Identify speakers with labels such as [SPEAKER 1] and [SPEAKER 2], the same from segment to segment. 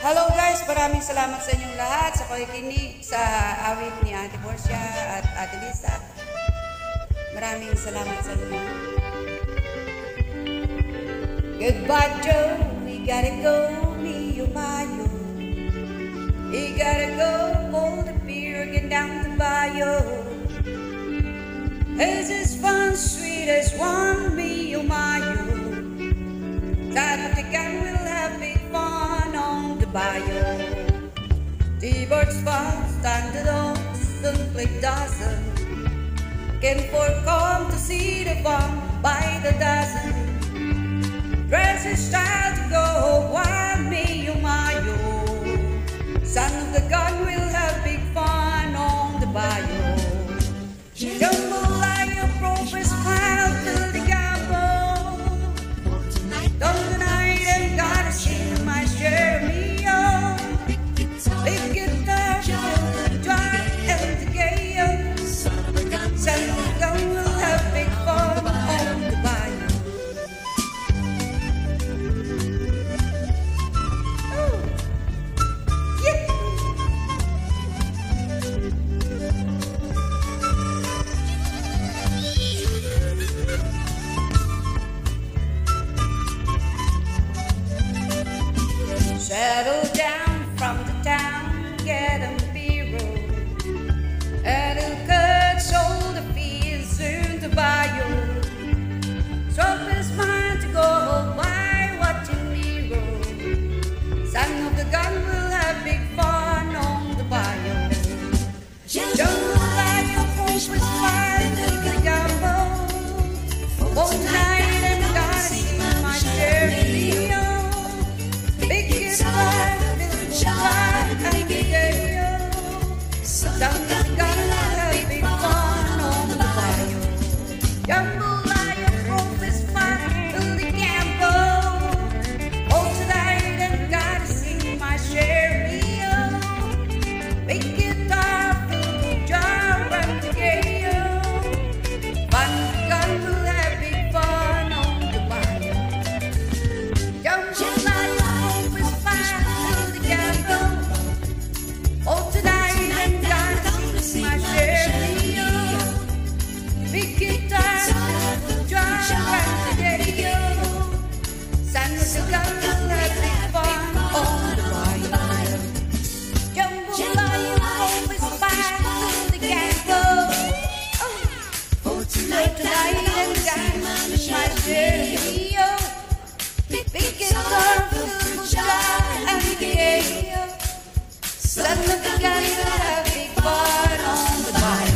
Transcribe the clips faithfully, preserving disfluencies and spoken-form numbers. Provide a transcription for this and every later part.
[SPEAKER 1] Hello guys, maraming salamat sa inyong lahat sa pakikinig sa awit ni Ate Portia at Ate Lisa. Maraming salamat sa inyo. Goodbye Joe, we gotta go, me oh my yo. We gotta go, hold the beer again down the bayo. This is fun, sweet as one, me oh my yo. Time to get we'll have big fun on the bayo. The birds fast and the dogs don't play dozen. Can come to see the fun by the dozen. Dresses style to go, why me oh my yo. Son of the gun will have big fun on the bayo. Jambalaya, profess smile to the gabbo. Don't deny them, gotta sing my share me oh. Big guitar, the dry and the gale. Son of the gun will have big fun on the bayo. Settle down from the town, get a beer and it'll cut shoulder fees soon to buy you. Drop his mind to go by watching me roll. Son of the gun will have big fun on the bayou. Jambalaya, folks with fire to the gumbo. For tonight I'm gonna see my share of Leo. Big guitar, little guitar, and the gay-o. Something's gonna have big fun on the bayou. Jambalaya, profess fire to the gambo. Oh, tonight I'm gonna sing my share of Leo. Big guitar, little guitar, and the gay-o. Fun gun will have big fun on the bayou. Jambalaya. Oh, tonight I'm gonna sing my share of you. Big guitar, drum, and the radio. Son of the gun will have big fun on the bayou. Jambalaya, always fire to the gambo. Oh, tonight I'm gonna sing my share of you. Big guitar, drum, and the radio. Son of the gun will have big fun on the bayou.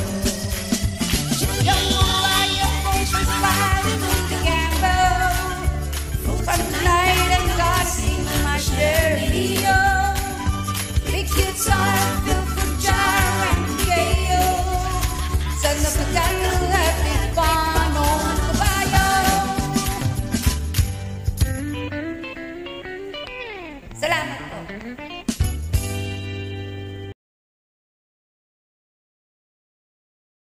[SPEAKER 1] Jambalaya, profess fire to the gambo. But tonight I'm gonna sing my share of Leo. Big guitar, filled with jar and gay-o. Son of the gun will have big fun on the bayou. Salamat po.